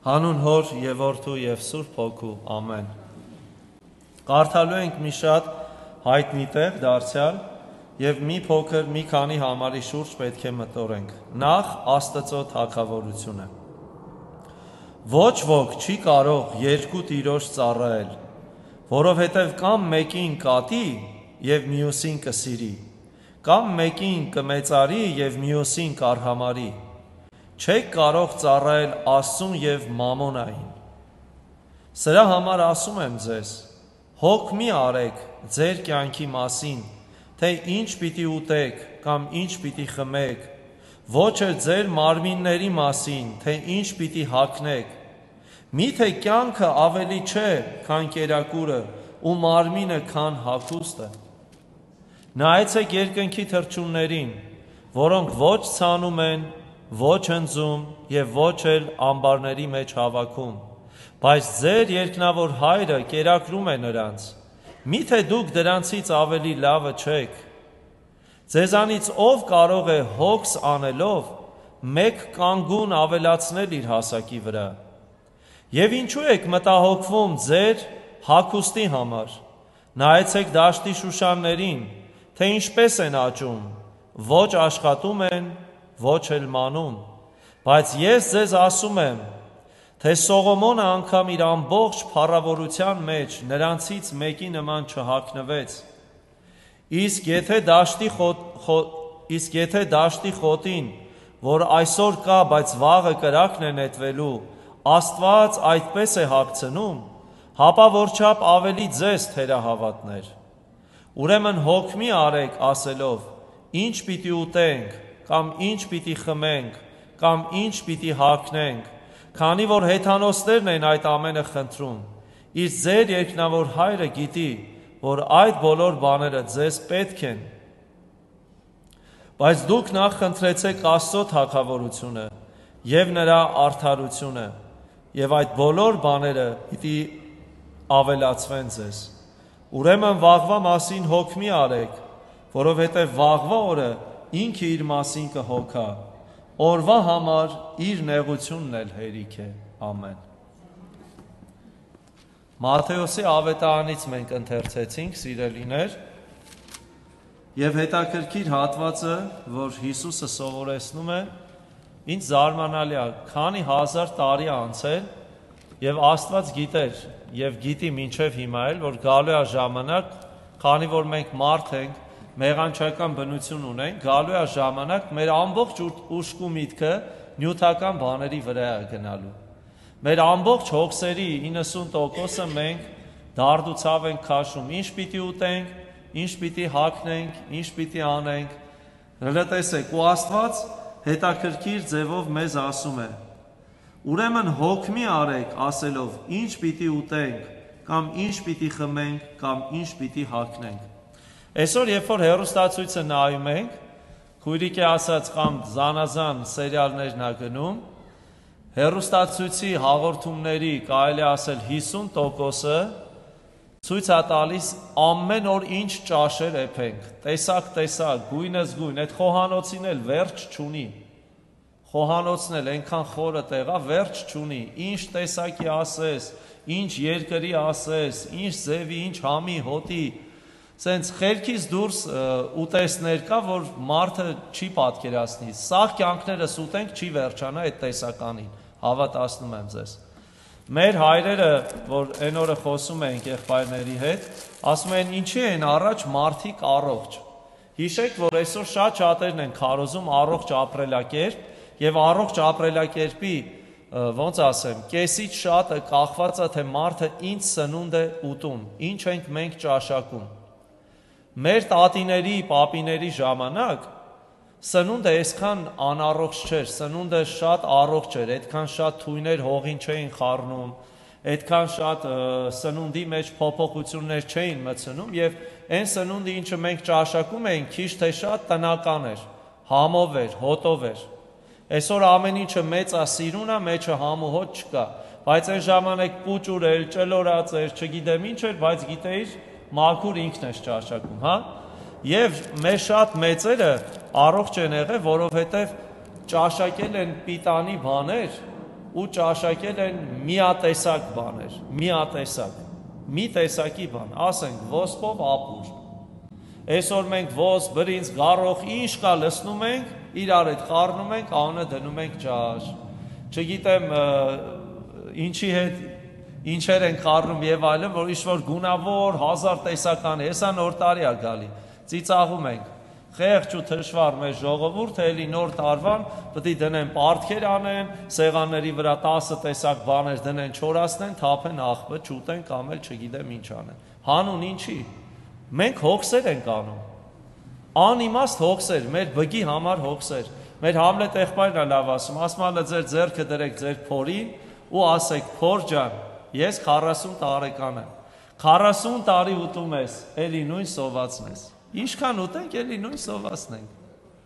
Հանուն Հոր եւ Որդու եւ Սուրբ Հոգու, ամեն։ Կարդալու ենք մի շատ հայտնի տեղ դարձյալ եւ մի փոքր մի քանի համարի շուրջ պետք է մտորենք։ Նախ Աստծո թագավորությունը։ Ոչ ոք չի կարող երկու տիրոջ ծառայել, որովհետև կամ մեկին կատի եւ մյուսին կսիրի, կամ մեկին կմեծարի եւ մյուսին կարհամարի։ Չեք կարող ծառայել Աստծուն եւ Մամոնային։ Սրա համար ասում եմ ձեզ, հոգ մի արեք ձեր կյանքի մասին, թե ինչ պիտի ուտեք կամ ինչ պիտի խմեք, ոչ էլ ձեր մարմինների մասին, թե ինչ պիտի հագնեք։ Միթե կյանքը ավելի չէ, քան կերակուրը, ու մարմինը քան հագուստը։ Նայեցեք երկնքի թռչուններին, որոնք ոչ ցանում են, ոչ հնձում եւ ոչ էլ ամբարների մեջ հավաքում, բայց ձեր երկնավոր Հայրը կերակրում է նրանց։ Միթե դուք դրանցից ավելի լավը չեք։ Ձեզանից ով կարող է հոգս անելով մեկ կանգուն ավելացնել իր հասակի վրա։ Եվ ինչու եք մտահոգվում ձեր հագուստի համար։ Նայեցեք դաշտի շուշաններին, թե ինչպես են աճում, ոչ աշխատում են, ոչ էլ մանում, բայց ես ձեզ ասում եմ, թե Սողոմոնը անգամ իր ամբողջ փառավորության մեջ նրանցից մեկի նման չհագնվեց։ Իսկ եթե դաշտի խոտին, որ այսօր կա, բայց վաղը կրակն է նետվելու, Աստված այդպես է հագցնում, հապա որչափ ավելի ձեզ թերահավատներ։ Ուրեմն հոգ մի արեք ասելով, ինչ պիտի ուտենք, կամ ինչ պիտի խմենք, կամ ինչ պիտի հագնենք, քանի որ հեթանոսներն են այդ ամենը խնդրում, իսկ ձեր երկնավոր Հայրը գիտի, որ այդ բոլոր բաները ձեզ պետք են։ Բայց դուք նախ խնդրեցեք Աստծո թագավորությունը եւ նրա արդարությունը, եւ այդ բոլոր բաները պիտի ավելացվեն ձեզ։ Ուրեմն վաղվա մասին հոգ մի արեք, որովհետեւ վաղվա օրը ինքը իր մասին կհոգա, օրվա համար իր նեղությունն էլ հերիք է, ամեն։ Մատթեոսի ավետարանից մենք ընթերցեցինք, սիրելիներ, եւ հետաքրքիր հատվածը, որ Հիսուսը սովորեցնում է, ինչ զարմանալի է, քանի հազար տարի անցել, եւ Աստված գիտեր, եւ գիտի մինչեւ հիմա էլ, որ գալու է ժամանակ, քանի որ մենք մարդ ենք, մեղանչական բնություն ունենք, գալու է ժամանակ մեր ամբողջ ուշք ու միտքը նյութական բաների վրա է գնալու։ Մեր ամբողջ հոգսերի 90%-ը մենք դարդ ու ցավ ենք քաշում, ինչ պիտի ուտենք, ինչ պիտի հագնենք, ինչ պիտի անենք։ Լսեցեք, ու Աստված հետաքրքիր ձևով մեզ ասում է. Ուրեմն հոգ մի արեք ասելով, ինչ պիտի ուտենք, կամ ինչ պիտի խմենք, կամ ինչ պիտի հագնենք։ Այսօր, երբ որ հեռուստացույցը նայում ենք, քույրիկի ասած կամ զանազան սերիալներն ա գնում, հեռուստացույցի հաղորդումների կարելի ասել 50%-ը ցույց է տալիս ամեն օր ինչ ճաշեր էփենք, տեսակ, գույնս գույն, այդ խոհանոցին էլ վերջ չունի։ Խոհանոցն էլ այնքան խորը տեղ է, վերջ չունի։ Ինչ տեսակի ասես, ինչ երկրի ասես, ինչ ձևի, ինչ համի, հոտի, սենց խելքից դուրս ուտեսներ կա, որ մարդը չի պատկերացնի։ Սաղ կյանքներս ուտենք չի վերջանա այդ տեսականին, հավատացնում եմ ձեզ։ Մեր հայրերը, որ այն օրը խոսում ենք եղբայրների հետ, ասում են ինչի են առաջ մարդիկ առողջ։ Հիշեք, որ այսօր շատ շատերն են քարոզում առողջ ապրելակերպ եւ առողջ ապրելակերպի, ոնց ասեմ, կեսից շատը կախված է թե մարդը ինչ սնունդ է ուտում, ինչ ենք մենք ճաշակում։ Մեր տատիների, պապիների ժամանակ սնունդը այսքան անառողջ չէր, սնունդը շատ առողջ էր, այդքան շատ թույներ հողին չէին խառնում, այդքան շատ սնունդի մեջ փոփոխություններ չէին մտցնում եւ այն սնունդը, ինչը մենք ճաշակում էինք, քիչ թե շատ տնական էր, համով էր, հոտով էր։ Այսօր ամեն ինչը մեծ է, սիրուն է, մեջը համ ու հոտ չկա, բայց այն ժամանակ պուճուր էր, ճլորած էր, չգիտեմ ինչ էր, բայց գիտեիր մաքուր ինքն ես ճաշակում, հա։ Եվ մեր շատ մեծերը առողջ են եղել, որովհետև ճաշակել են պիտանի բաներ, ու ճաշակել են միատեսակ բաներ, մի տեսակի բան, ասենք ոսպով ապուր։ Այսօր մենք ոսպ, բրինձ, գառող, ինչ կա լցնում ենք, իրար հետ խառնում ենք, անը դնում ենք ճաշ։ Չգիտեմ ինչի հետ ինչեր են խառնում եւ այլն, որ ինչ-որ գունավոր 1000 տեսական, հեսա նոր տարի է գալի։ Ծիծաղում ենք։ Խեղճ ու թշվառ մեր ժողովուրդը էլի նոր տարվան պետք է դնեն պարտքեր անեն, սեղանների վրա 10 տեսակ բաներ դնեն, չորացնեն, թափեն աղբը, չուտեն կամ էլ չգիտեմ ինչ անեն։ Հանուն ինչի։ Մենք հոգսեր ենք անում։ Անիմաստ հոգսեր, մեր բգի համար հոգսեր։ Մեր Համլետ եղբայրն է լավ ասում ա ձեր ձեռքը դրեք ձեր փորին ու ասեք փոր ջան, ես 40 տարեկան եմ։ 40 տարի ուտում ես, էլի նույն սովածն ես։ Ինչքան ուտենք, էլի նույն սովածն ենք։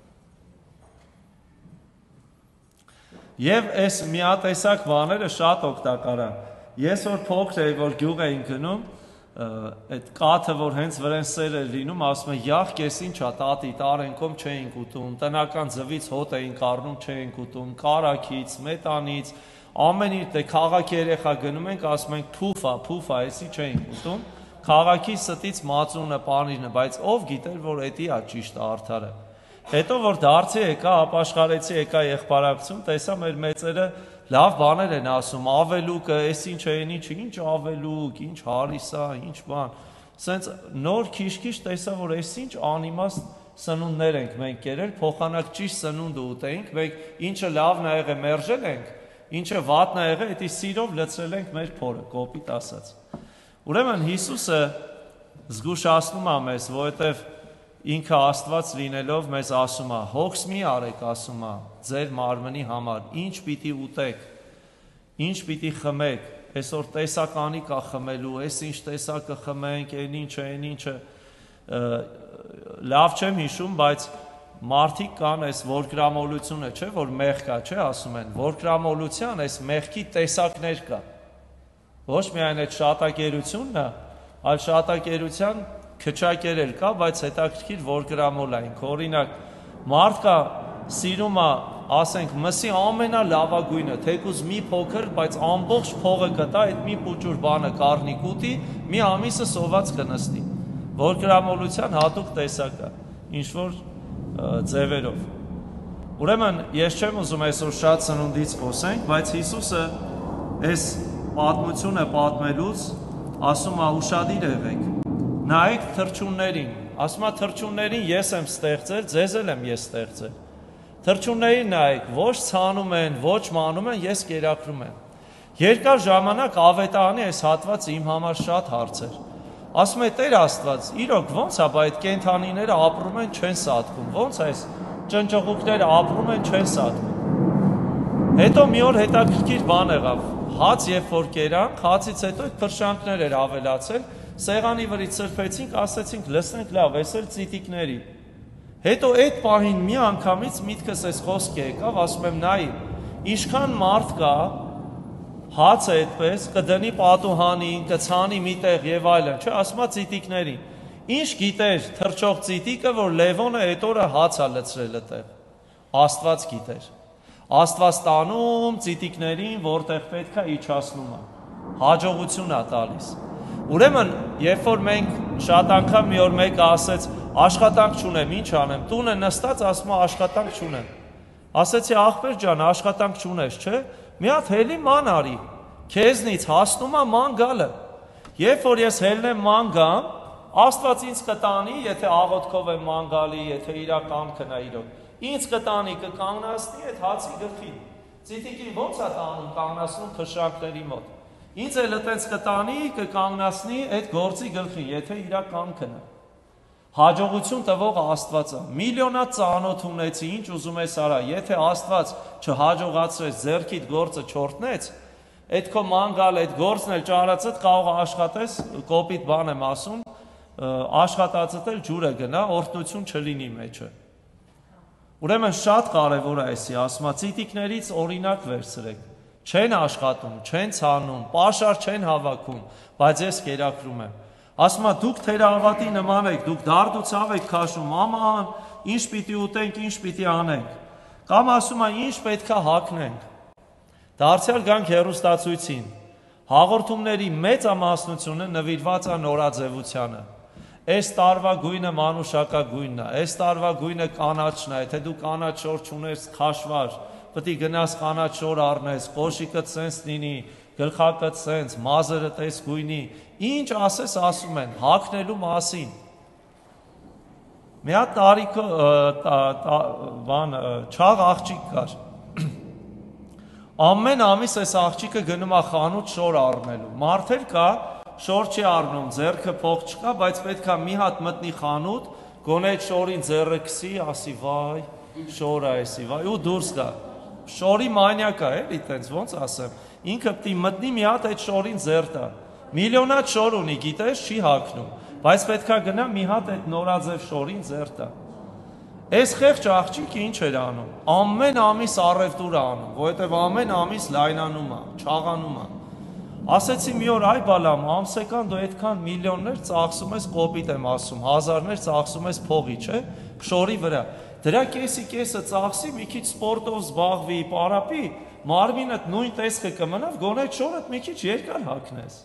Եվ այս միատեսակ բաները շատ օգտակար են։ Ես որ փոքր էի, որ գյուղ էին գնում, այդ կաթը, որ հենց վրան սեր էր լինում, ասում է, յախ կես ինչ ա, տատի, տարենքում չէինք ուտում, տնական ձվից հոտ էինք առնում, չէինք ուտում, կարագից, մետանից, ամեն ինչ, դե քաղաքի երեխա գնում ենք, ասում ենք փուֆա, էսի չէինք ուտում, քաղաքի ստից մածունը, պանիրը, բայց ով գիտեր, որ էդի ա ճիշտ արդարը։ Հետո որ դարձի եկա, ապաշխարեցի եկա եղբարակցում, տեսա մեր մեծերը լավ բաներ են ասում, ավելուկը, էս ինչ են, ինչ ավելուկ, ինչ հարիսա, ինչ բան։ Սենց նոր քիչ-քիչ տեսա, որ էս ինչ անիմաստ սնունդներ ենք մենք կերել, փոխանակ ճիշտ սնունդը ուտեինք, մենք ինչը լավն ա եղել մերժել ենք, ինչը վատն ա եղել, էդի սիրով լցրել ենք մեր փորը, կոպիտ ասած։ Ուրեմն Հիսուսը զգուշացնում ա մեզ, որովհետև ինքը Աստված լինելով մեզ ասում ա, հոգս մի արեք, ասում ա, ձեր մարմնի համար, ինչ պիտի ուտեք, ինչ պիտի խմեք, այսօր տեսականի կա խմելու, այս ինչ տեսակը խմենք, այն ինչը, լավ չեմ հիշում, բայց մարդիկ կան այս որգրամոլությունը, չէ, որ մեղ կա, չէ, ասում են, որգրամոլության այս մեղքի տեսակներ կա, ոչ միայն այդ շատակերությունն է, այլ շատակերության քչակեր էլ կա, բայց հետաքրքիր որգրամոլային, օրինակ, մարդ կա սիրում է, ասենք, մսի ամենալավագույնը, թեկուզ մի փոքր, բայց ամբողջ փողը կտա, այդ մի պուճուր բանը կառնի կուտի, մի ամիսը սոված կնստի, որգրամոլության հատուկ տեսակ է, ինչ-որ ձևերով։ Ուրեմն, ես չեմ ուզում այսօր շատ սնունդից խոսենք, բայց Հիսուսը այս պատմությունը պատմելուց ասում է ուշադիր եղեք, նայեք թռչուններին, ասում է թռչուններին ես եմ ստեղծել, ձեզ էլ եմ ես ստեղծել, թռչուններին նայեք, ոչ ցանում են, ոչ մանում են, ես կերակրում եմ, երկար ժամանակ ավետարանի այս հատվածը իմ համար շատ հարց էր, ասում է Տեր Աստված, իրոք ոնց է, բայց այդ կենդանիները ապրում են, չեն սատկում, ոնց այս ճնճղուկները ապրում են, չեն սատկում, հետո մի օր հետաքրքիր բան եղավ, հաց երբ որ կերանք, հացից հետո այդ փրշանքներ էր ավելացել, սեղանի վրից սրբեցինք, ասեցինք լսենք լավ, այս էլ ծիտիկների։ Հետո այդ պահին մի անգամից միտքս այս խոսքը եկավ, ասում եմ նայի, ինչքան մարդ կա, հացը այդպես, կդնի պատուհանին, կցանի միտեղ եւ այլն, չէ, ասում է ծիտիկներին։ Ինչ գիտեր թռչող ծիտիկը, որ Լևոնը այդ օրը հաց է լցրել այդտեղ։ Աստված գիտեր։ Աստված տանում ծիտիկներին, որտեղ պետք է իջացնում է։ Հաջողություն է տալիս։ Ուրեմն, երբ որ մենք շատ անգամ մի օր մեկը ասեց, աշխատանք չունեմ, ինչ անեմ, տունը նստած ասում է աշխատանք չունեմ։ Ասեցի ախպեր ջան, աշխատանք չունես, չէ՞։ Մի հատ հելի ման արի։ Քեզնից հասնում է ման գալը։ Երբ որ ես հելնեմ ման գամ, Աստված ինձ կտանի, եթե աղոթքով եմ ման գալի, եթե իր կամքն է իրոք։ Ինձ կտանի, կկանգնացնի այդ հացի գլխին։ Ծիտիկին ո՞նց է տանում, կանգնացնում փշրանքների մոտ։ Ինձ էլ այդպես կտանի, կկանգնացնի այդ գործի գլխին, եթե իր կամքն է։ Հաջողություն տվող Աստված է։ Միլիոնա ծանոթ ունեցի, ինչ ուզում ես արա, եթե Աստված չհաջողացրեց, ձեռքիդ գործը չորտնեց, այդ քո մանգալ, այդ գործն էլ ճարածդ կարող աշխատես, կոպիտ բան եմ ասում, աշխատածդ էլ ջուրը գնա, օրհնություն չլինի մեջը։ Ուրեմն շատ կարևոր է այսի, ասում է, ծիտիկներից օրինակ վերցրեք, չեն աշխատում, չեն ցանում, պաշար չեն հավաքում, բայց ես կերակրում եմ։ Ասում է, դուք թերահավատի նման եք, դուք դարդուցավ եք քաշում, աման, ինչ պիտի ուտենք, ինչ պիտի անենք։ Կամ ասում է, ինչ պետք է հագնենք։ Դարձյալ գանք հեռուստացույցին։ Հաղորդումների մեծամասնությունը նվիրված է նորաձևությանը։ Այս տարվա գույնը մանուշակագույնն է, այս տարվա գույնը կանաչն է, եթե դու կանաչ շոր չունես քաշվար, պետք է գնաս կանաչ շոր առնես, կոշիկը սենց լինի, գլխակը սենց, մազերը տես գույնի, ինչ ասես ասում են, հագնելու մասին։ Մի հատ տարիքը չաղ աղջիկ կար։ Ամեն ամիս այս աղջիկը գնում է խանութ շոր առնելու։ Մարդեր կա, շոր չի առնում, ձեռքը փող չկա, բայց պետք է մի հատ մտնի խանութ, գոնե այդ շորին ձեռը քսի, ասի վայ, շոր է էսի, վայ, ու դուրս գա։ Շորի մանյակ է, էլի տենց ոնց ասեմ։ Ինքը պետք է մտնի մի հատ այդ շորին ձեռ տա։ Միլիոնատ շոր ունի, գիտես, չի հագնում, բայց պետք է գնա մի հատ այդ նորաձև շորին ձեռ տա։ Այս խեղճ աղջիկը ինչ էր անում։ Ամեն ամիս առևտուր է անում, որովհետև ամեն ամիս լայնանում է, չաղանում է։ Ասեցի մի օր, այ բալամ, ամսական դու այդքան միլիոններ ծախսում ես, կոպիտ եմ ասում, հազարներ ծախսում ես փողի, չէ՞, շորի վրա։ Դրա կեսի կեսը ծախսի, մի քիչ սպորտով զբաղվի, պարապի, մարմինդ նույն տեսքը կմնա, գոնե շորդ մի քիչ երկար հագնես։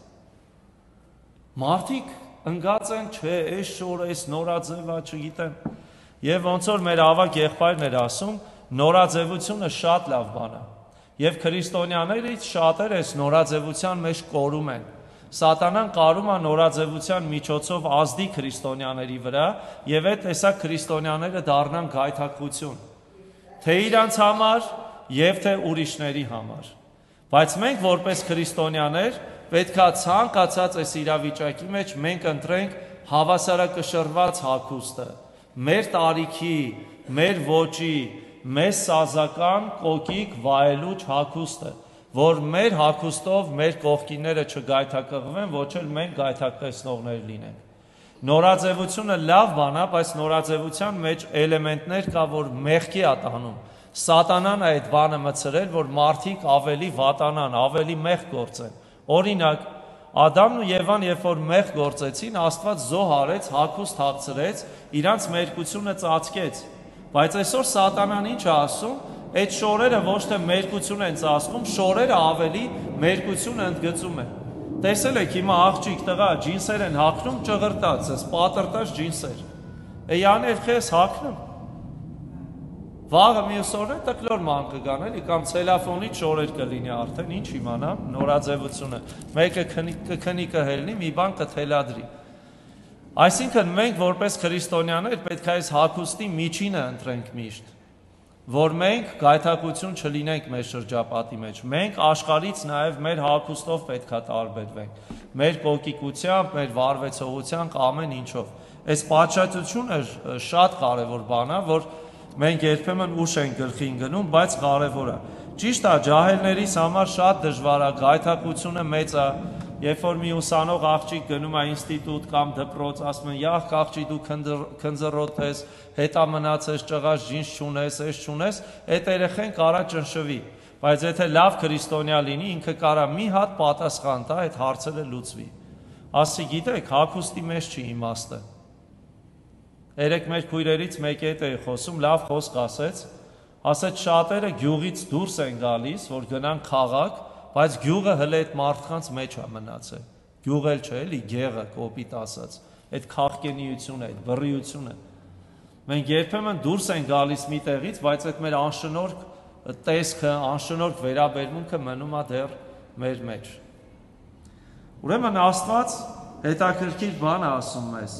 Մարդիկ ընկած են, չէ, այս շորը, այս նորաձևա, չգիտեմ։ Եվ ոնց որ մեր ավագ եղբայրն էր ասում, նորաձևությունը շատ լավ բան է։ Եվ քրիստոնյաներից շատերը այս նորաձևության մեջ կորում են։ Սատանան կարում է նորաձևության միջոցով ազդի քրիստոնյաների վրա, եւ այդ տեսակ քրիստոնյաները դառնան գայթակղություն, թե իրանց համար եւ թե ուրիշների համար։ Բայց մենք որպես քրիստոնյաներ պետքա ցանկացած այս իրավիճակի մեջ մենք ընտրենք հավասարակշռված հագուստը, մեր տարիքի, մեր ոճի, մեզ սազական կոկիկ վայելուչ հագուստը, որ մեր հագուստով մեր կողքինները չգայթակղվեն, ոչ էլ մենք գայթակղեցնողներ լինենք։ Նորաձևությունը լավ բան է, բայց նորաձևության մեջ էլեմենտներ կա, որ մեղքի է տանում։ Սատանան է այդ բանը մցրել, որ մարդիկ ավելի վատանան, ավելի մեղք գործեն։ Օրինակ, Ադամն ու Եվան, երբ որ մեղք գործեցին, Աստված զոհ արեց, հագուստ հագցրեց, իրանց մերկությունը ծածկեց։ Բայց այսօր Սատանան ինչ է ասում, այդ շորերը ոչ թե մերկություն են ծածկում, շորերը ավելի մերկություն ընդգծում են։ Տեսել եք հիմա աղջիկ տղա ջինսեր են հագնում, ճղրտած, այս պատրտած ջինսեր։ Եաներ քեզ հագնում։ Վաղը մյուս օրը տկլոր ման կգան, էլի կամ ցելոֆոնից շորեր կլինի արդեն, ինչ իմանամ, նորաձևությունը։ Մեկը կքնի կհելնի, մի բան կթելադրի։ Այսինքն մենք որպես քրիստոնյաներ պետք է այս հագուստի միջինը ընտրենք միշտ, որ մենք գայթակղություն չլինենք մեր շրջապատի մեջ։ Մենք աշխարհից նաև մեր հագուստով պետք է տարբերվենք, մեր կոկիկությամբ, մեր վարվեցողությամբ, ամեն ինչով։ Այս պատշաճությունը շատ կարևոր բան է, որ մենք երբեմն ուշ ենք գլխին գնում, բայց կարևոր է։ Ճիշտ է, ջահելներիս համար շատ դժվար է, գայթակղությունը մեծ է, երբ որ մի ուսանող աղջիկ գնում է ինստիտուտ կամ դպրոց, ասում են, «Յախ աղջիկ դու քնձռոտ ես, հետա մնացես, ճղած ջինս չունես, էս չունես», այդ երեխեն կարա ճնշվի, բայց եթե լավ քրիստոնյա լինի, ինքը կարա մի հատ պատասխան տա, այդ հարցերը լուծվի։ Ասի, գիտեք, հագուստի մեջ չի իմաստը։ Երեք մեր քույրերից մեկի հետ էի խոսում, լավ խոսք ասեց շատերը գյուղից դուրս են գալիս, որ գնան քաղաք, բայց գյուղը հələ այդ մարդկանց մեջ է մնացել։ Գյուղ էլ չէ, էլի գեղը, կոպիտ ասած, այդ քաղկենիությունը, այդ բռիությունը։ Մենք երբեմն դուրս են գալիս մի տեղից, բայց այդ մեր անշնորհք տեսքը, անշնորհք վերաբերմունքը մնում է դեռ մեր մեջ։ Ուրեմն Աստված հետաքրքիր բան է ասում մեզ։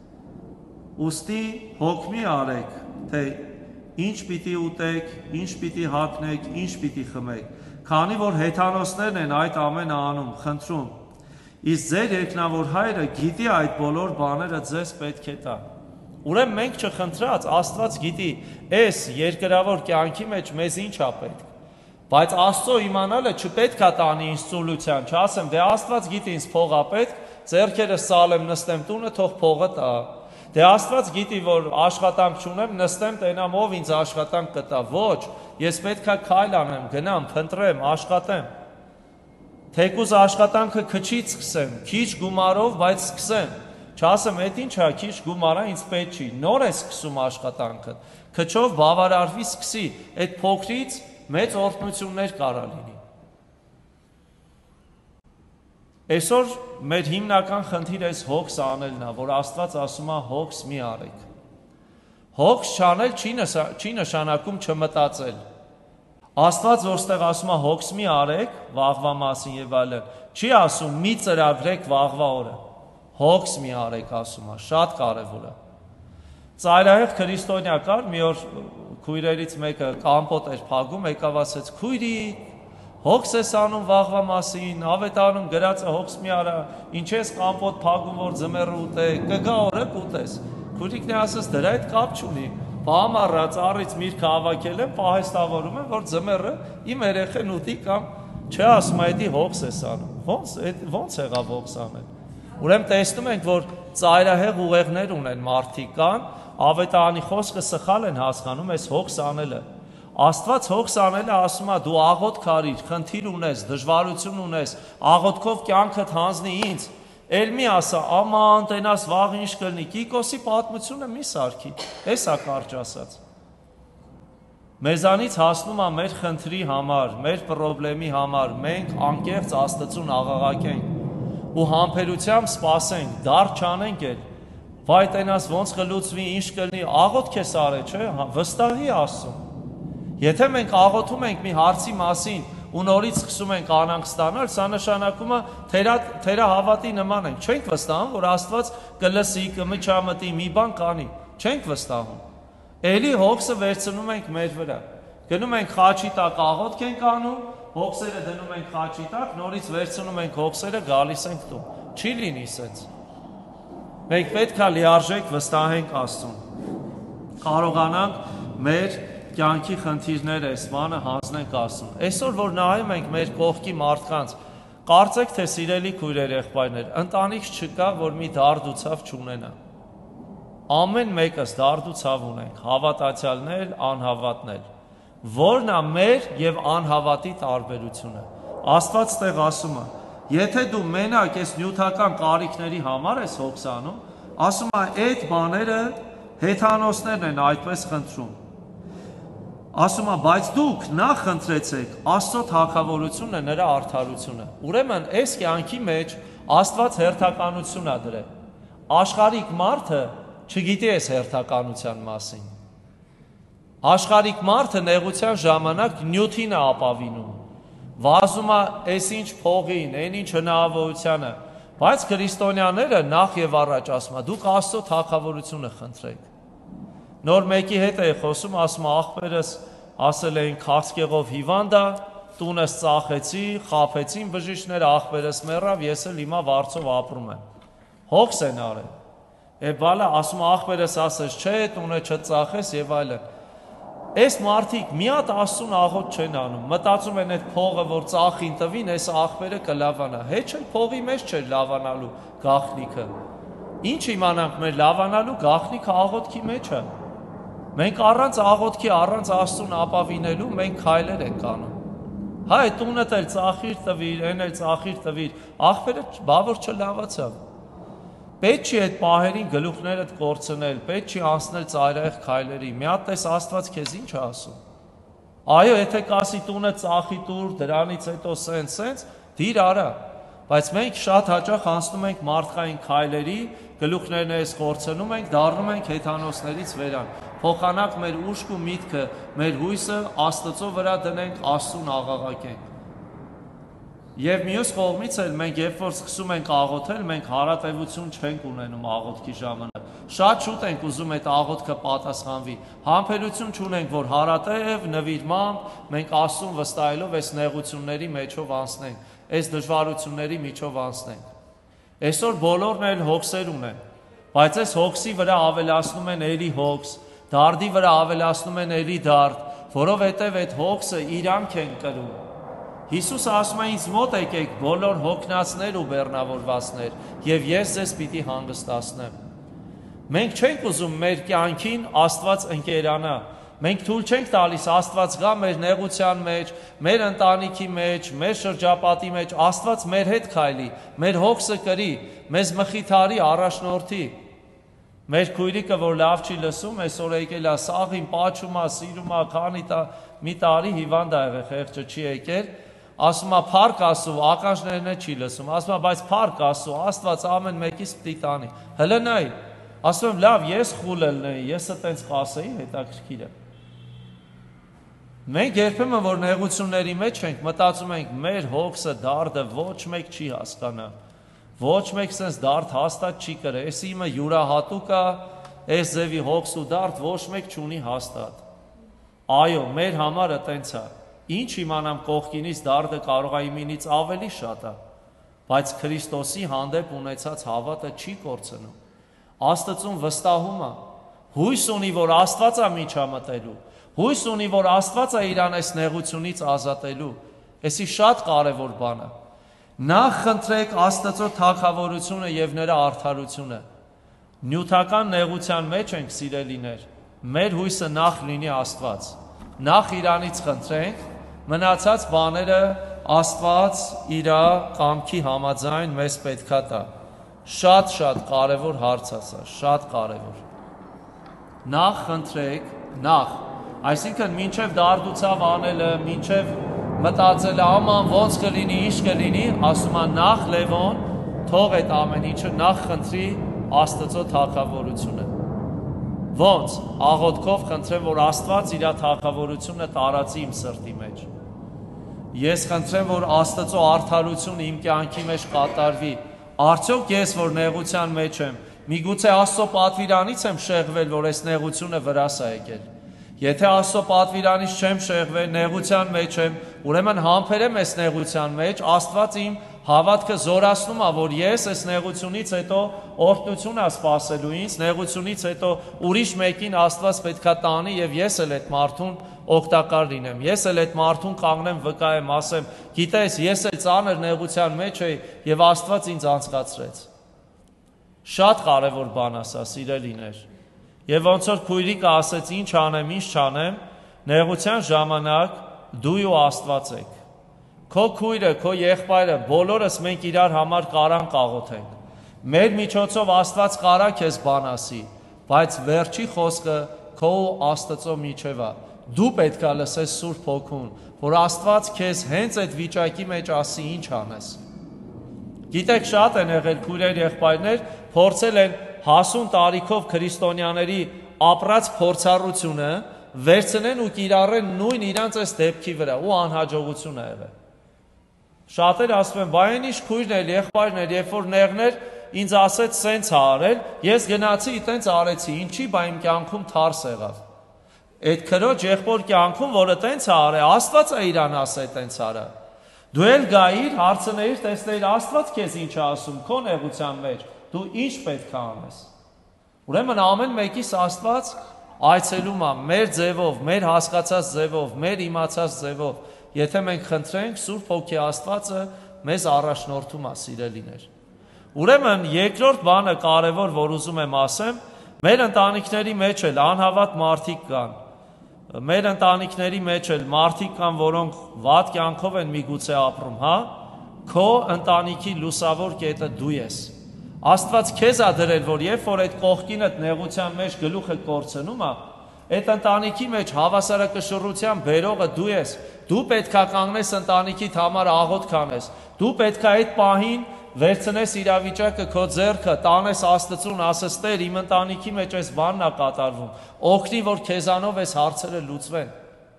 Ուստի հոգ մի արեք, թե ինչ պիտի ուտեք, ինչ պիտի հագնեք, ինչ պիտի խմեք, քանի որ հեթանոսներն են այդ ամենը անում, խնդրում։ Իսկ ձեր երկնավոր Հայրը գիտի այդ բոլոր բաները ձեզ պետք է տա։ Ուրեմն մենք չխնդրած, Աստված գիտի, այս երկրավոր կյանքի մեջ մեզ ինչ է պետք։ Բայց Աստծո իմանալը չպետք է տանի ինձ ծուլության, չասեմ, դե Աստված գիտի ինձ փող է պետք, ձեռքերը սալեմ, նստեմ տունը, թող փողը տա։ Դե Աստված գիտի, որ աշխատանք չունեմ, նստեմ, տենամ ով ինձ աշխատանք կտա։ Ոչ, ես պետք է քայլ անեմ, գնամ, փնտրեմ, աշխատեմ։ Թեկուզ աշխատանքը քչից սկսեմ, քիչ գումարով, բայց սկսեմ։ Չասեմ, այդ ինչ է, քիչ գումարա ինձ պետք չի։ Նոր է սկսում աշխատանքը։ Քչով բավարարվի սկսի, այդ փոքրից մեծ օրհնություններ կարա լինի։ Այսօր մեր հիմնական խնդիրը այս հոգս անելն է, որ Աստված ասում է հոգս մի արեք։ Հոգս չանել չի նշանակում չմտածել։ Աստված որստեղ ասում է հոգս մի արեք, վաղվա մասին եւ այլն, չի ասում մի ծրագրեք վաղվա օրը։ Հոգս մի արեք ասում է, շատ կարևոր է։ Ծայրահեղ քրիստոնյա կար, մի օր քույրերից մեկը կամպոտ էր փագում, եկավ ասեց. «Քույրիկ, հոգս ես անում վաղվա մասին, ավետարանում գրած է հոգս մի արա, ինչ ես կամպոտ փագում, որ ձմեռը ուտեք, կգա օրը կուտես»։ Քույրիկն է ասաց. «Դրա հետ կապ չունի։ Բամառա ծառից միրգը հավաքել եմ, պահեստավորում եմ, որ ձմեռը իմ երեխեն ուտի կամ չէ ասում է դի հոգս ես անում»։ Ոնց եղավ հոգս անել։ Ուրեմն տեսնում ենք, որ ծայրահեղ ուղեղներ ունեն մարդիկ կան, ավետարանի խոսքը սխալ են հասկանում այս հոգս անելը։ Աստված հոգս անելը ասում է դու աղոթք արիր, խնդիր ունես, դժվարություն ունես, աղոթքով կյանքդ հանձնի ինձ։ Էլ մի ասա, աման, տենաս վաղ ինչ կլինի, Կիկոսի պատմությունը մի սարքի, էս է կարճ ասած։ Մեզանից հասնում է մեր խնդրի համար, մեր պրոբլեմի համար, մենք անկեղծ Աստծուն աղաղակենք ու համբերությամբ սպասենք, դառ չանենք էլ։ Վայ տենաս ոնց կլուծվի, ինչ կլինի, աղոթք ես արել, չէ՞, վստահի Աստծուն։ Եթե մենք աղոթում ենք մի հարցի մասին ու նորից սկսում ենք անանք ստանալ, սա նշանակում է թերահավատի նման ենք, չենք վստահում, որ Աստված կլսի, կմիջամտի, մի բան կանի, չենք վստահում։ Էլի հոգսը վերցնում ենք մեր վրա։ Գնում ենք խաչի տակ աղոթք ենք անում, հոգսերը դնում ենք խաչի տակ, նորից վերցնում ենք հոգսերը, գալիս ենք տուն։ Չի լինի սենց։ Մենք պետք է լիարժեք վստահենք Աստծուն։ Կարողանանք մեր կյանքի խնդիրները այս բանը հանձնենք Աստծուն։ Այսօր որ նայում ենք մեր կողքի մարդկանց, կարծեք թե սիրելի քույրեր, եղբայրներ, ընտանիք չկա, որ մի դարդ ու ցավ չունենա։ Ամեն մեկս դարդ ու ցավ ունենք, հավատացյալներ, անհավատներ։ Որն է մեր եւ անհավատի տարբերությունը։ Աստված ստեղ ասում է. եթե դու մենակ այս նյութական կարիքների համար ես հոգս անում, ասում է այդ բաները հեթանոսներն են այդպես խնդրում։ Ասում է, բայց դուք նախ խնդրեցեք Աստծո թագավորությունը, նրա արդարությունը։ Ուրեմն այս կյանքի մեջ Աստված հերթականություն է դրել։ Աշխարհիկ մարդը չգիտի այս հերթականության մասին։ Աշխարհիկ մարդը նեղության ժամանակ նյութին է ապավինում։ Վազում է այս ինչ փողին, այն ինչ հնարավորությանը, բայց քրիստոնյաները նախ եւ առաջ ասում են, դուք Աստծո թագավորությունը խնդրեք։ Նոր մեկի հետ է խոսում, ասում է, աղբերս ասել էին քաղցկեղով հիվանդ է, տունս ծախեցի, խաբեցին բժիշկները, աղբերս մեռավ, ես էլ հիմա վարձով ապրում եմ։ Հոգս են արել։ Էբալա ասում է, աղբերս ասես, չէ, տունը չծախես եւ այլն։ Այս մարդիկ մի հատ Աստծուն աղոթ չեն անում, մտածում են այդ փողը, որ ծախին տվին, այս աղբերը կլավանա։ Հետ չէ, փողի մեջ չէ լավանալու գաղտնիքը։ Ինչ իմանանք մեր լավանալու գաղտնիքը աղոթքի մեջ է։ Մենք առանց աղոթքի, առանց Աստծուն ապավինելու մենք քայլեր ենք անում։ Հա, այդ տունդ էլ ծախիր տվիր, այն էլ ծախիր տվիր, աղբերը բավոր չլավացավ։ Պետք չի այդ պահերին գլուխներդ կորցնել, պետք չի անցնել ծայրահեղ քայլերի։ Մի հատ տես Աստված քեզ ինչ է ասում։ Այո, եթե կասի տունը ծախի տուր, դրանից հետո սենց, դիր արա։ Բայց մենք շատ հաճախ անցնում ենք մարդկային քայլերի, գլուխներն էս կորցնում ենք, դառնում ենք հեթանոսներից վերան։ Փոխանակ մեր ուշք ու միտքը, մեր հույսը Աստծո վրա դնենք, Աստծուն աղաղակենք։ Եվ մյուս կողմից էլ մենք երբ որ սկսում ենք աղոթել, մենք հարատևություն չենք ունենում աղոթքի ժամանակ։ Շատ շուտ ենք ուզում այդ աղոթքը պատասխանվի։ Համբերություն չունենք, որ հարատև նվիրմամբ մենք Աստծուն վստահելով այս նեղությունների մեջով անցնենք, այս դժվարությունների միջով անցնենք։ Այսօր բոլորն էլ հոգսեր ունեն, բայց այս հոգսի վրա ավելացնում են էլի հոգս, դարդի վրա ավելացնում են էլի դարդ, որովհետև այդ հոգսը իրանք են կրում։ Հիսուսը ասում է ինձ մոտ եկեք բոլոր հոգնածներ ու բեռնավորվածներ, եւ ես ձեզ պիտի հանգստացնեմ։ Մենք չենք ուզում մեր կյանքին Աստված ընկերանա։ Մենք թույլ չենք տալիս Աստված գա մեր նեղության մեջ, մեր ընտանիքի մեջ, մեր շրջապատի մեջ, Աստված մեր հետ քայլի, մեր հոգսը կրի, մեզ մխիթարի, առաջնորդի։ Մեր քույրիկը, որ լավ չի լսում, այսօր եկել է սաղին, պաչում է, սիրում է, քանի մի տարի հիվանդ է եղել, խեղճը չի եկել, ասում է փառք Աստծո, ականջներն չի լսում, ասում է բայց փառք Աստծո, Աստված ամեն մեկից պիտի տանի։ Հələ նայ, ասում եմ լավ, ես խուլ ելնեի, ես այտենց կասեի, հետաքրքիր է։ Մենք երբեմն որ նեղությունների մեջ ենք, մտածում ենք մեր հոգսը դարդը ոչ մեկ չի հասկանա։ Ոչ մեկ sense դարդ հաստատ չի կրե։ Էս իմը յուրահատուկ է, այս ձևի հոգս ու դարդ ոչ մեկ չունի հաստատ։ Այո, մեր համար այտենց է։ Ինչ իմանամ կողքինից դարդը կարող է իմինից ավելի շատ է, բայց Քրիստոսի հանդեպ ունեցած հավատը չի կորցնում։ Աստծուն վստահում է, հույս ունի, որ Աստված է միջամտելու, հույս ունի, որ Աստված է իրան այս նեղությունից ազատելու։ Էսի շատ կարևոր բան է։ Նախ խնդրեք Աստծո թագավորությունը եւ նրա արդարությունը։ Նյութական նեղության մեջ ենք, սիրելիներ, մեր հույսը նախ լինի Աստված։ Նախ իրանից խնդրենք, մնացած բաները Աստված իր կամքի համաձայն մեզ պետքա տա։ Շատ կարևոր հարց է սա, շատ կարևոր։ Նախ խնդրեք, նախ, այսինքն մինչև դարդուցավ անելը, մինչև մտածելը աման ոնց կլինի, ինչ կլինի, ասում է նախ Լևոն, թող այդ ամեն ինչը նախ խնդրի Աստծո թագավորությունը։ Ոնց, աղոթքով խնդրեմ, որ Աստված իր թագավորությունը տարածի իմ սրտի մեջ։ Ես խնդրեմ, որ Աստծո արդարությունը իմ կյանքի մեջ կատարվի։ Արդյոք ես, որ նեղության մեջ եմ, միգուցե Աստծո պատվիրանից եմ շեղվել, որ այս նեղությունը վրաս է եկել։ Եթե Աստծո պատվիրանից չեմ շեղվել, նեղության մեջ եմ, ուրեմն համբերեմ այս նեղության մեջ, Աստված իմ հավատքը զորացնում է, որ ես այս նեղությունից հետո օրհնություն է սպասելու ինձ, նեղությունից հետո ուրիշ մեկին Աստված պետքա տանի եւ ես էլ այդ մարդուն օգտակար լինեմ։ Ես էլ այդ մարդուն կանգնեմ, վկայեմ, ասեմ, գիտես, ես էլ ծանր նեղության մեջ էի եւ Աստված ինձ անցկացրեց։ Շատ կարևոր բան է սա, սիրելիներ։ Եվ ոնց որ քույրիկը ասեց, ինչ անեմ, ինչ չանեմ, նեղության ժամանակ դու ու Աստված եք։ Քո քույրը, քո եղբայրը, բոլորս մենք իրար համար կարանք աղոթենք։ Մեր միջոցով Աստված կարա քեզ բան ասի, բայց վերջի խոսքը քո ու Աստծո միջև է։ Դու պետքա լսես Սուրբ Հոգուն, որ Աստված քեզ հենց այդ վիճակի մեջ ասի ինչ անես։ Գիտեք, շատ են եղել քույրեր, եղբայրներ, փորձել են հասուն տարիքով քրիստոնյաների ապրած փորձառությունը վերցնեն ու կիրառեն նույն իրանց այս դեպքի վրա ու անհաջողություն է եղել։ Շատերը ասում են, բայ ինչ քույրներ, եղբայրներ, երբ որ նեղներ ինձ ասեց սենց է արել, ես գնացի այտենց արեցի, ինչի բա իմ կյանքում թարս եղավ։ Այդ քրոջ եղբոր կյանքում, որը տենց է արել, Աստված է իրան ասել տենց արա։ Դու էլ գայիր, հարցնեիր, տեսնեիր Աստված քեզ ինչ է ասում քո նեղության մեջ, դու ինչ պետք է անես։ Ուրեմն ամեն մեկիս Աստված այցելում է մեր ձևով, մեր հասկացած ձևով, մեր իմացած ձևով, եթե մենք խնդրենք, Սուրբ Հոգի Աստվածը մեզ առաջնորդում է, սիրելիներ։ Ուրեմն երկրորդ բանը կարևոր, որ ուզում եմ ասեմ, մեր ընտանիքների մեջ էլ անհավատ մարդիկ կան։ Մեր ընտանիքների մեջ էլ մարդիկ կան, որոնք վատ կյանքով են միգուցե ապրում, հա։ Քո ընտանիքի լուսավոր կետը դու ես։ Աստված քեզ ա դրել, որ երբ որ այդ կողքինդ նեղության մեջ գլուխը կորցնում է, այդ ընտանիքի մեջ հավասարակշռության բերողը դու ես։ Դու պետքա կանգնես ընտանիքիդ համար աղոթք անես։ Դու պետքա այդ պահին վերցնես իրավիճակը քո ձեռքը, տանես Աստծուն, ասես Տեր, իմ ընտանիքի մեջ այս բանն է կատարվում, օգնի, որ քեզանով այս հարցերը լուծվեն։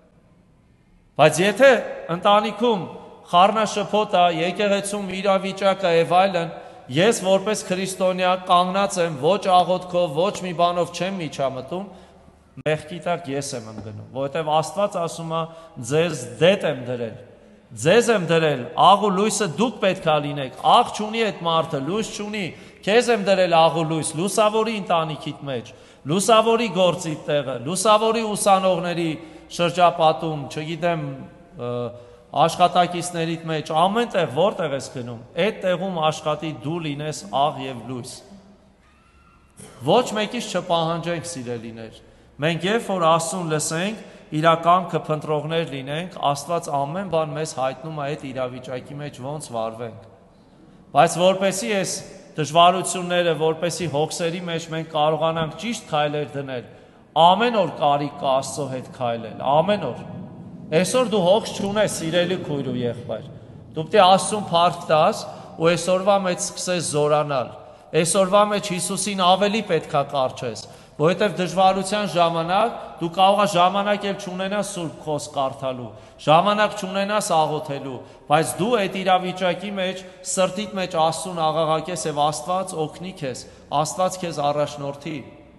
Բայց եթե ընտանիքում խառնաշփոթ է, եկեղեցում իրավիճակը եւ այլն, ես որպես քրիստոնյա կանգնած եմ, ոչ աղոթքով, ոչ մի բանով չեմ միջամտում, մեղքի տակ ես եմ ընկնում, որովհետև Աստված ասում է, ձեզ դետ եմ դրել, ձեզ եմ դրել, աղ ու լույսը դուք պետք է լինեք, աղ չունի այդ մարդը, լույս չունի, քեզ եմ դրել աղ ու լույս, լուսավորի ընտանիքիդ մեջ, լուսավորի գործի տեղը, լուսավորի ուսանողների շրջապատում, չգիտեմ, աշխատակիցներիդ մեջ, ամեն տեղ որտեղ ես գնում, այդ տեղում աշխատի դու լինես աղ եւ լույս։ Ոչ մեկից չպահանջենք, սիրելիներ։ Մենք երբ որ Աստծուն լսենք, իրական կփնտրողներ լինենք, Աստված ամեն բան մեզ հայտնում է այդ իրավիճակի մեջ ոնց վարվենք։ Բայց որպեսի այս դժվարությունները, որպեսի հոգսերի մեջ մենք կարողանանք ճիշտ քայլեր դնել, ամեն օր կարիք կա Աստծո հետ քայլել, ամեն օր։ Այսօր դու հոգս չունես, սիրելի քույր ու եղբայր։ Դու պետք է Աստծուն փառք տաս ու այսօրվա մեջ սկսես զորանալ։ Այսօրվա մեջ Հիսուսին ավելի պետքա կարճես, որովհետև դժվարության ժամանակ դու կարող ես ժամանակ էլ չունենաս սուրբ խոսք կարդալու, ժամանակ չունենաս աղոթելու, բայց դու այդ իրավիճակի մեջ սրտիդ մեջ Աստծուն աղաղակես եւ Աստված օգնի քեզ, Աստված քեզ առաջնորդի։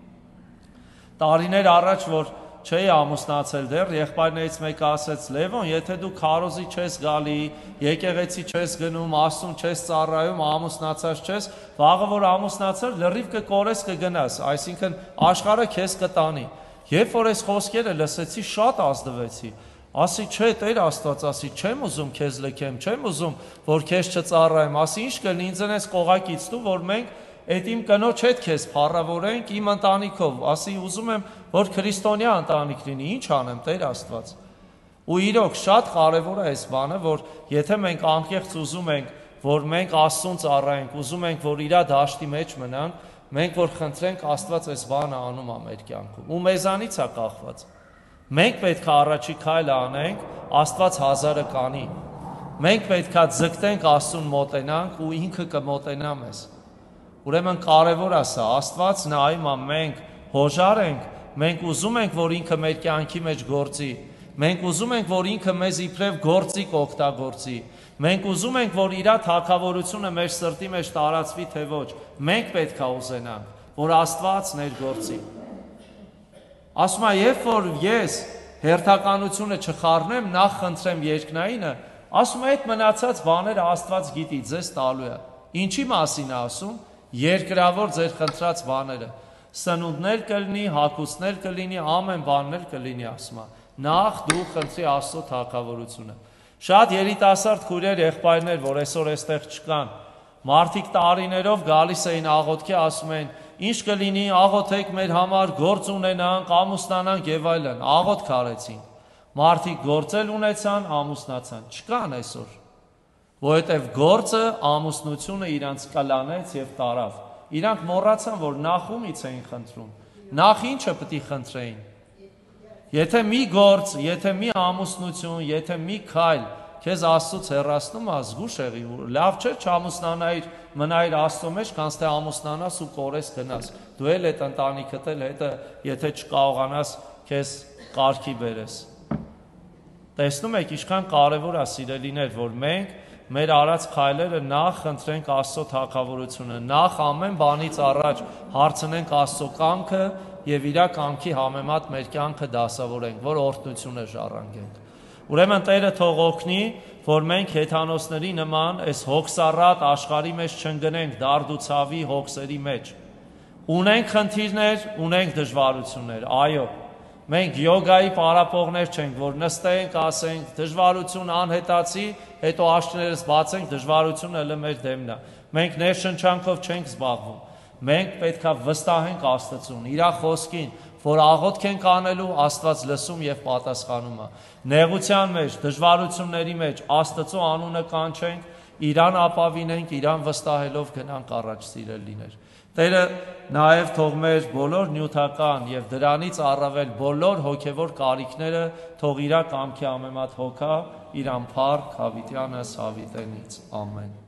Տարիներ առաջ, որ չէի ամուսնացել դեռ, եղբայրներից մեկը ասեց. Լևոն, եթե դու քարոզի չես գալի, եկեղեցի չես գնում, Աստծուն չես ծառայում, ամուսնացած չես, վաղը որ ամուսնացար, լրիվ կկորես կգնաս, այսինքն աշխարհը քեզ կտանի։ Երբ որ այս խոսքերը լսեցի, շատ ազդվեցի։ Ասի, չէ, Տեր Աստված, ասի, չեմ ուզում քեզ լքեմ, չեմ ուզում, որ քեզ չծառայեմ, ասի, ինչ կլինի ինձ այնպես կողակից դու, որ մենք այդ իմ կնոջ հետ քեզ փառավորենք իմ ընտանիքով, ասի, ուզում եմ, որ քրիստոնյա ընտանիք լինի, ինչ անեմ, Տեր Աստված։ Ու իրոք շատ կարևոր է այս բանը, որ եթե մենք անկեղծ ուզում ենք, որ մենք Աստծուն ծառայենք, ուզում ենք, որ իր դաշտի մեջ մնանք, մենք որ խնդրենք, Աստված այս բանը անում է մեր կյանքում։ Ու մեզանից է կախված։ Մենք պետք է առաջի քայլը անենք, Աստված հազարը կանի։ Մենք պետք է ձգտենք Աստծուն մոտենանք ու ինքը կմոտենա մեզ։ Ուրեմն կարևոր է սա, Աստված նայում է, մենք հոժար ենք, մենք ուզում ենք, որ ինքը մեր կյանքի մեջ գործի, մենք ուզում ենք, որ ինքը մեզ իբրև գործիք օգտագործի, մենք ուզում ենք, որ իր թագավորությունը մեր սրտի մեջ տարածվի, թե ոչ, մենք պետք է ուզենանք, որ Աստված ներգործի։ Ասում է, երբ որ ես հերթականությունը չխառնեմ, նախ խնդրեմ երկնայինը, ասում է, այդ մնացած բաները Աստված գիտի, ձեզ տալու է։ Ինչի մասին է ասում։ Երկրավոր ձեր խնդրած բաները, սնունդներ կլինի, հագուստներ կլինի, ամեն բաններ կլինի, ասում է։ Նախ դու խնդրի Աստծո թագավորությունը։ Շատ երիտասարդ քույրեր, եղբայրներ, որ այսօր այստեղ չկան, մարդիկ տարիներով գալիս էին աղոթքի, ասում են, ինչ կլինի, աղոթեք մեր համար, գործ ունենանք, ամուսնանանք եւ այլն, աղոթք արեցին։ Մարդիկ գործել ունեցան, ամուսնացան, չկան այսօր։ Որովհետև գործը ամուսնությունը իրանց կլանեց եւ տարավ։ Իրանք մոռացան, որ նախ ումից էին խնդրում։ Նախ ինչը պետք է խնդրեին։ Եթե մի գործ, եթե մի ամուսնություն, եթե մի քայլ քեզ Աստծուց հեռացնում է, զգուշ եղի, լավ չէ չամուսնանայիր, մնայիր Աստծո մեջ, քանց թե ամուսնանաս ու կորես գնաս։ Դու էլ այդ ընտանիքդ էլ հետը, եթե չկարողանաս քեզ կարգի բերես։ Տեսնում եք, ինչքան կարևոր է, սիրելիներ, որ մենք մեր արած քայլերը նախ խնդրենք Աստծո թագավորությունը, նախ ամեն բանից առաջ հարցնենք Աստծո կամքը եւ իր կամքի համեմատ մեր կյանքը դասավորենք, որ օրհնությունը ժառանգենք։ Ուրեմն Տերը թող օգնի, որ մենք հեթանոսների նման այս հոգսառատ աշխարհի մեջ չընկնենք դարդ ու ցավի հոգսերի մեջ։ Ունենք խնդիրներ, ունենք դժվարություններ, այո։ Մենք յոգայի պարապողներ չենք, որ նստենք, ասենք, դժվարություն անհետացի, հետո աշկերտներս բացենք, դժվարությունը ըլը մեր դեմն է։ Մենք ներշնչանքով չենք զբաղվում։ Մենք պետք է վստահենք Աստծուն, իր խոսքին, որ աղոթք ենք անելու, Աստված լսում եւ պատասխանում է։ Նեղության մեջ, դժվարությունների մեջ Աստծո անունը կանչենք, իրան ապավինենք, իրան վստահելով գնանք առաջ, սիրելիներ։ Տերը նաև թող մեր բոլոր նյութական եւ դրանից առավել բոլոր հոգեվոր կարիքները թող իր կամքի համեմատ հոգա, իրան փառք հավիտյանս հավիտենից։ Ամեն։